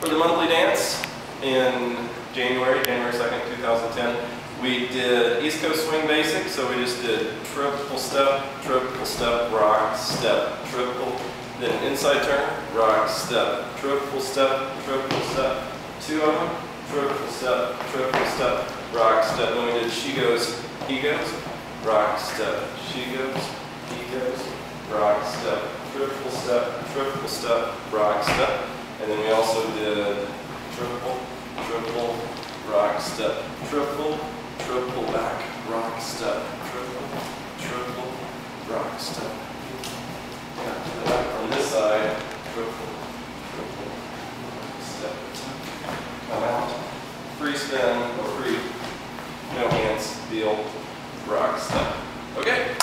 For the monthly dance in January 2nd, 2010, we did East Coast Swing Basic, so we just did triple step, rock, step, triple, then inside turn, rock, step, triple step, two of them, triple step, rock, step. Then we did she goes, he goes, rock, step, she goes, he goes, rock, step, triple step, rock, step. And then we also did triple, rock, step, triple back, rock, step, triple, rock, step. From this side, triple, step, come out, free spin or free, no hands, feel, rock, step. Okay?